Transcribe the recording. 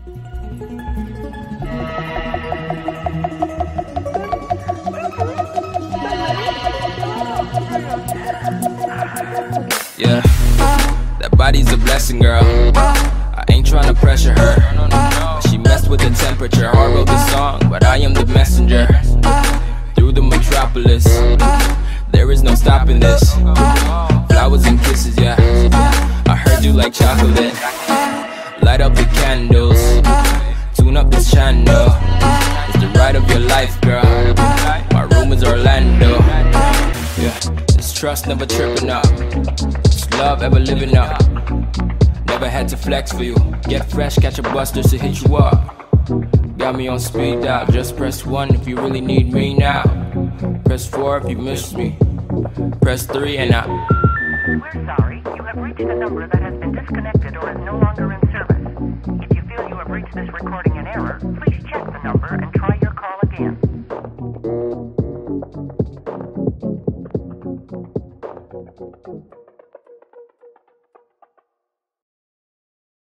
Yeah, that body's a blessing, girl. I ain't tryna pressure her, but she messed with the temperature. I wrote the song, but I am the messenger. Through the metropolis, there is no stopping this. Flowers and kisses, yeah. I heard you like chocolate. Light up the candles, tune up this channel. It's the ride of your life, girl. My room is Orlando. Yeah, it's trust, never tripping up. It's love, ever living up. Never had to flex for you. Get fresh, catch a bus just to hit you up. Got me on speed dial. Just press 1 if you really need me now. Press 4 if you miss me. Press 3 and I. We're sorry, you have reached a number that has been disconnected or is no longer in service. If you feel you have reached this recording in error, please check the number and try your call again.